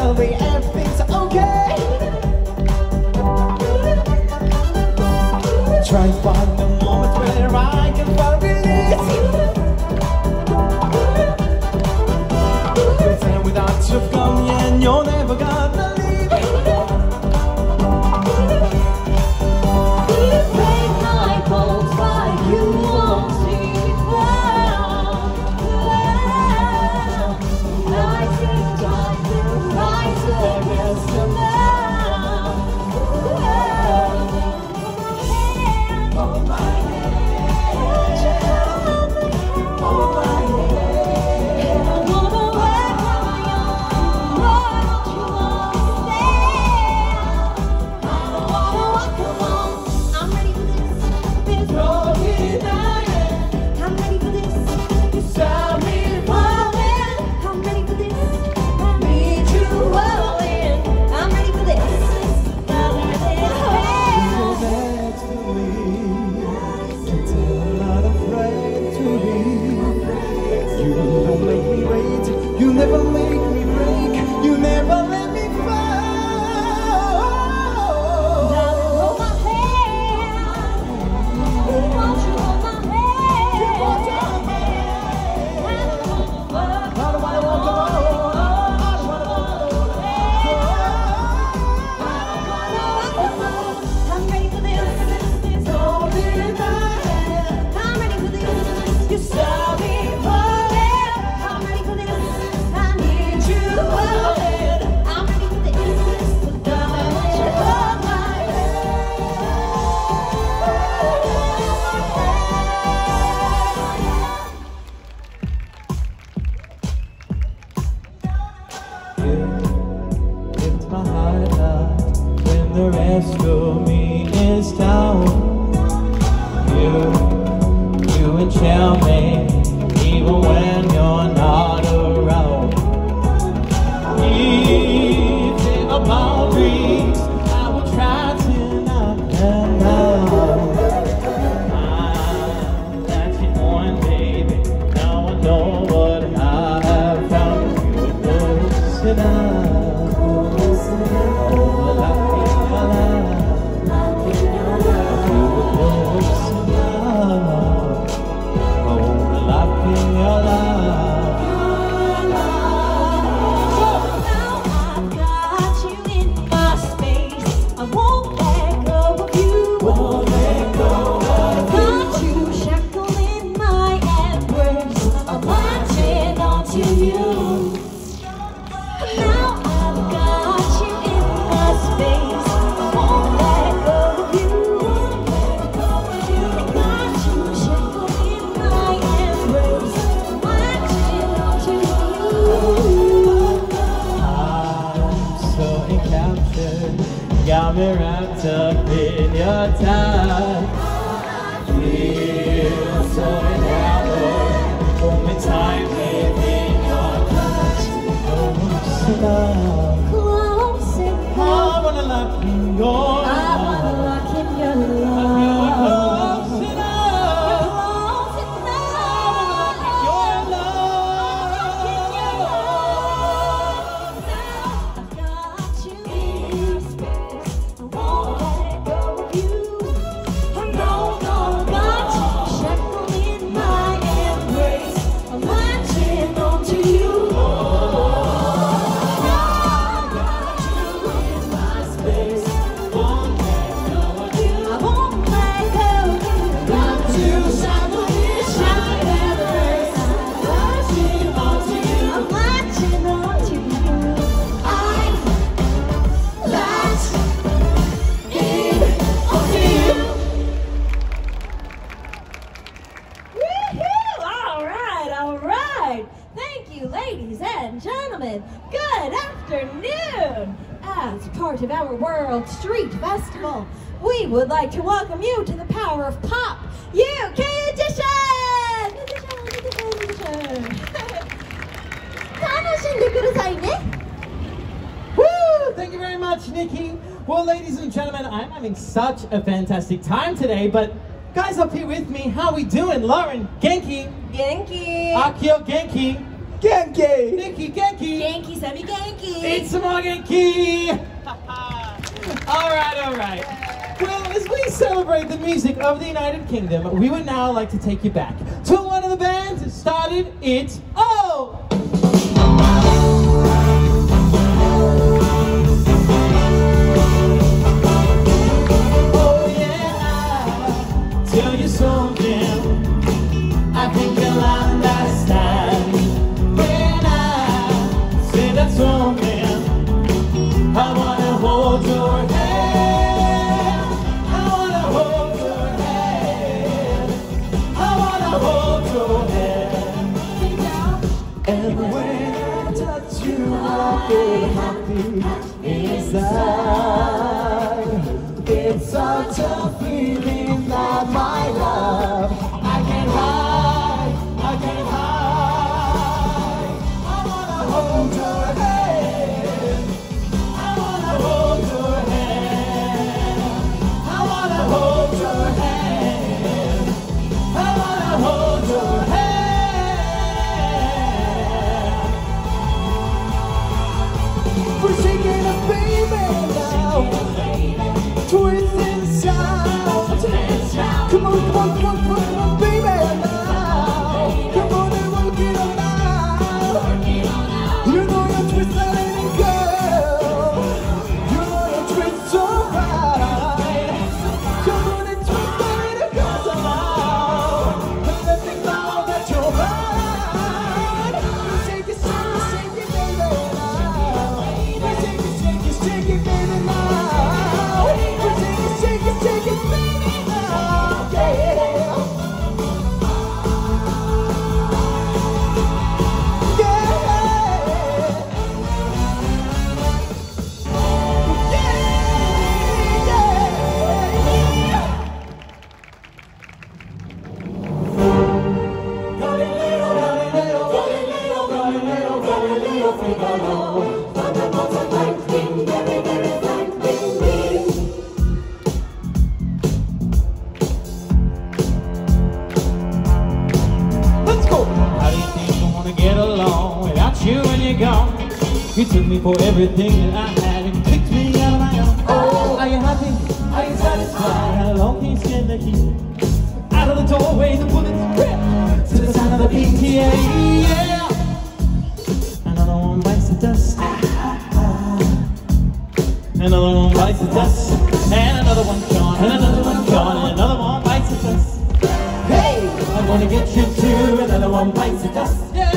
tell me everything's okay. Try to find the moment where I can find release. Pretend without your company you're never gonna leave. Break my bones, but you won't see me fall. I think time to rise against the now. Hold my hand, hold my hand. I wanna work on my own. Why don't you understand? I don't wanna walk alone. I'm ready for this. There's no denying. I'm ready for this. You saw me falling. I'm ready for this. I need you all in. I'm ready for this. I'm ready You're next to me. Pretend I'm not afraid to leave. You don't make me wait. You never make me break. You never let me fall. hold my hand. Won't you hold my hand? I don't wanna walk alone. I don't wanna walk alone. I'm ready for this. There's no denying. I'm ready for this. You saw me falling. I'm ready for this. I need you all in. I'm ready for this. Darling, won't you hold my You lift my heart up when the rest of me is down. You enchant me even when you're not around. Even a boundaries, I will try to knock them down. I'm latching on, baby. Now I know what I have found. You were close enough. Overlapping your love. You were close enough. Overlapping your love. Now I've got you in my space. I won't let go of you. Won't let go of you. Got you shackled in my embrace. I'm latching onto you. Now I've got you in my space. I won't let go of you. Got you shackled in my embrace. I'm latching onto you. I'm so encaptured, got me wrapped up in your touch. Feel so enamored, hold me tight within your touch. Close enough, Close I enough. wanna lock in your I wanna love. lock in your Close love. enough, Close enough. your love. Now I've got you in your space. I won't let go of you. No, got you shackled in my embrace. I'm latching onto you. Now I got you in my space. Won't let go of you. I won't let go of you. Got you shackled in my embrace. I'm latching onto you. I'm latching onto you. I'm latched in onto you. Woohoo! All right. Thank you, ladies and gentlemen. Good afternoon. As part of our World Street Festival, we would like to welcome you to the Power of Pop UK Edition! 楽しんでくださいね。 Woo! Thank you very much, Nikki. Well, ladies and gentlemen, I'm having such a fantastic time today, but guys up here with me, how we doing? Lauren, Genki. Genki. Akio, Genki. Genki! Nikki, Genki! Genki, semi Genki. It's some more Genki! All right. Well, as we celebrate the music of the United Kingdom, we would now like to take you back to one of the bands that started it all! Oh yeah, tell you something, I think you'll understand when I say that something. I wanna hold your hand, I wanna hold your hand, I wanna hold your hand. And when I touch you, I feel happy inside. It's such a feeling that my love I can't hide, I can't hide. I wanna hold your hand, I wanna hold your hand, I wanna hold your hand, I wanna hold your hand. We're shaking a baby now. Twist and shout. Come on, baby now. Come on and work it on now. You know you're twisting, girl. You know you're twisting so right. Come on and twist it, cause I'm out. And let me know that you're right. Shake it, baby now. Shake it, baby now. Shake it, baby now. Yeah. Let's go! How do you think I wanna get along without you when you're gone? You took me for everything that I had and kicked me out of my own. Oh, are you happy? Are you satisfied? How long can you stand the heat? Out of the doorway, the bullets rip to the sound of the beat. Yeah. Another one bites the dust. Another one bites the dust. And another one gone. And another one gone. And another one bites the dust. Hey, I'm gonna get you too. Another one bites the dust. Yeah.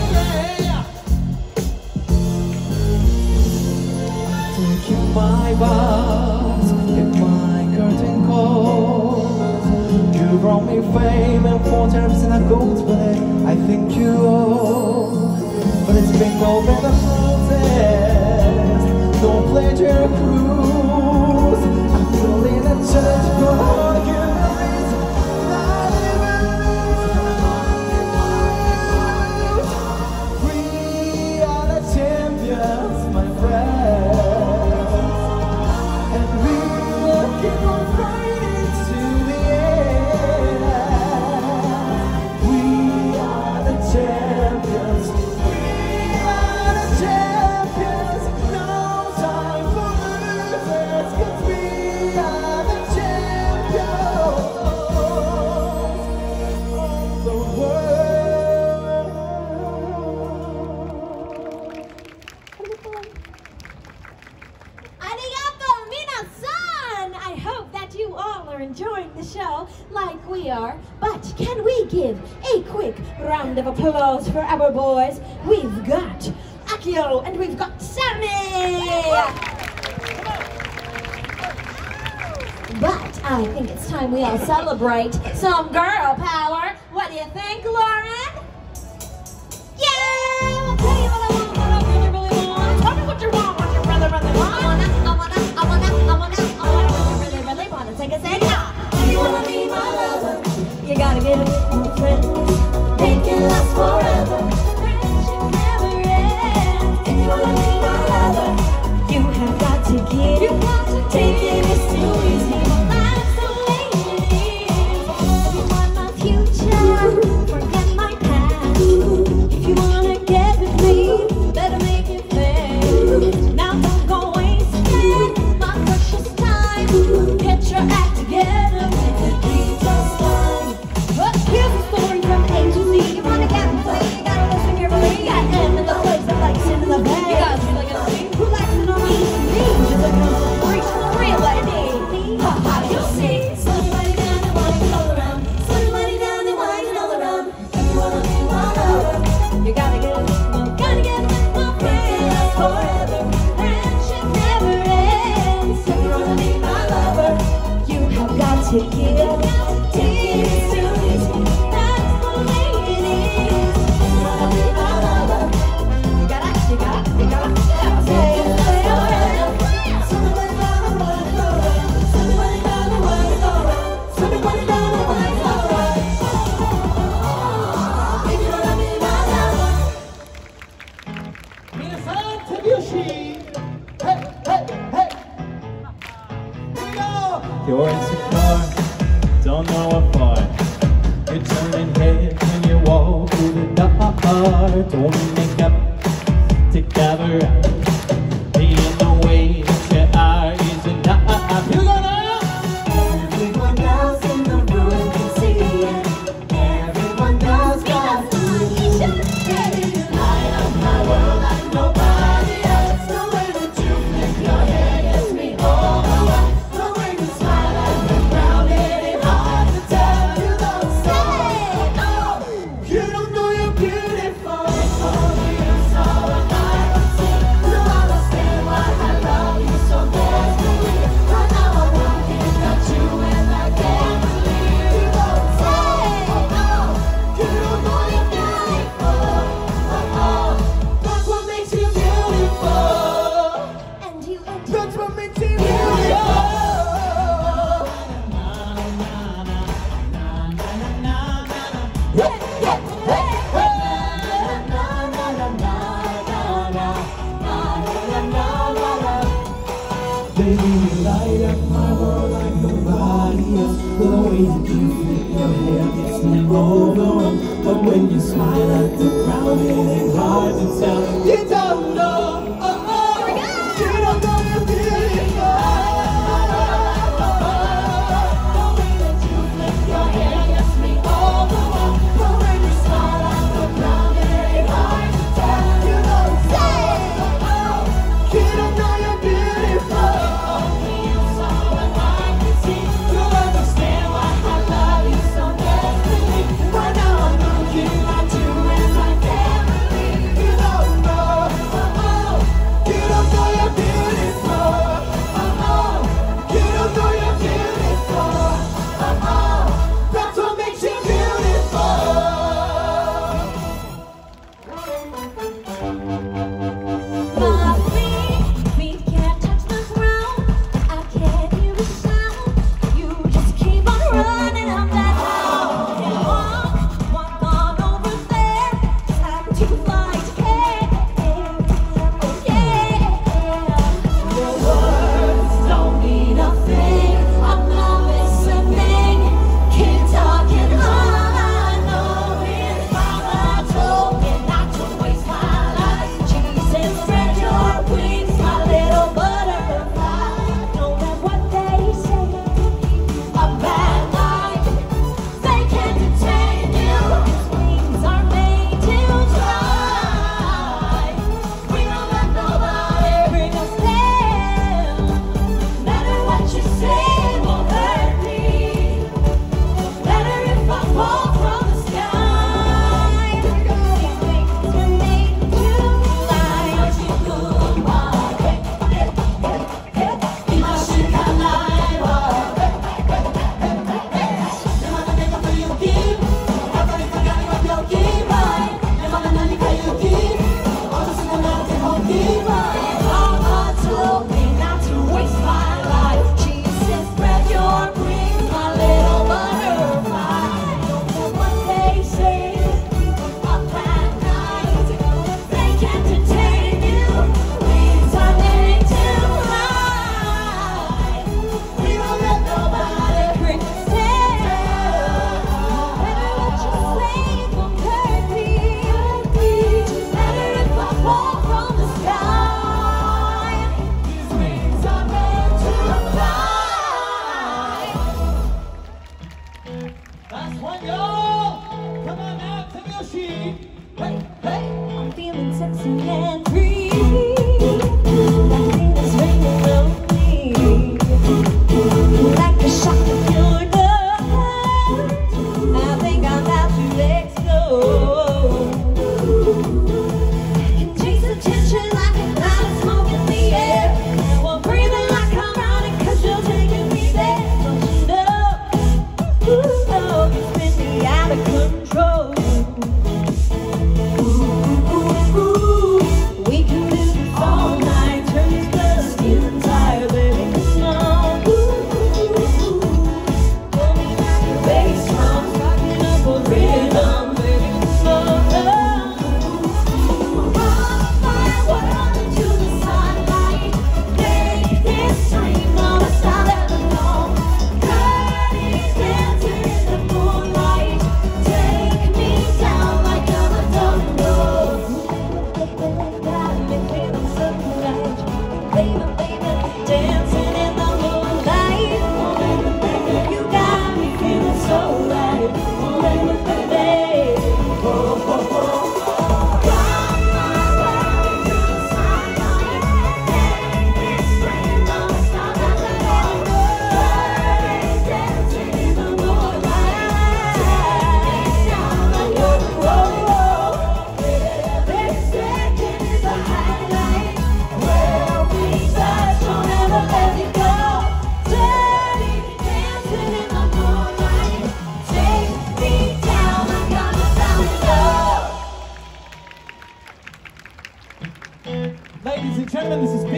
Taking my bars in my curtain calls. You brought me fame and fortunes and a gold play. I think you owe, but it's been no better process. No pleasure cruise. I'm still in a church for arguments. We are the champions, my friends, and we will keep on fighting to the end. We are the champions. We are the champions. No time for losers, 'cause we are the champions of the world. Arigato, minasan! I hope that you all are enjoying the show like we are. But can we give a quick round of applause for our boys? We've got Akio and we've got Sammy! But I think it's time we all celebrate some girl power. What do you think, Lauren? Yeah! I'll tell you what I want, what you really want. Tell me what you want, what you really, really want. I wanna, what you really want. Take a second. If you wanna be my lover, you gotta get a bit more friends. They can last forever. Friendship never ends. If you wanna be my lover, you have got to give. You got to take it, it's too easy. I'm so lazy. If you want my future, forget my past. If you wanna get You're insecure, don't know what for. You're turning heads when you walk through the door. Don't make up to cover up. Being the way that you are is enough. You're gonna Everyone else in the room can see it. Everyone else got food. Light up my world like nobody else. The way that you flip your hair gets me overwhelmed. The way you smile at the ground, it ain't hard to tell. You don't say, oh, you don't know you're beautiful. It's only you, so am I routine. You understand why I love you so desperately. Right now I'm looking at you and I can't believe you don't say, oh, you don't know you're beautiful. Oh, that's what makes you beautiful. And you, That's what makes you beautiful. Baby, you light up my world like nobody else. The way that you flip your hair gets me overwhelmed. But when you smile at the crowd, it ain't hard to tell. You don't know, oh, oh. You don't know you're beautiful. the way that you flip your hair gets me overwhelmed. The way you smile at the ground, it ain't hard to tell. You don't say, oh, You don't know you're beautiful. only you saw and I can see. You understand why I love you so desperately. Right now I'm looking at you and I can't believe you don't know.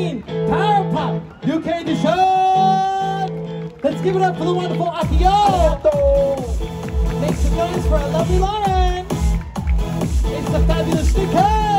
2019 Power Pop UK edition. Let's give it up for the wonderful Akio. Make some noise for our lovely Lauren. It's the fabulous Sticker.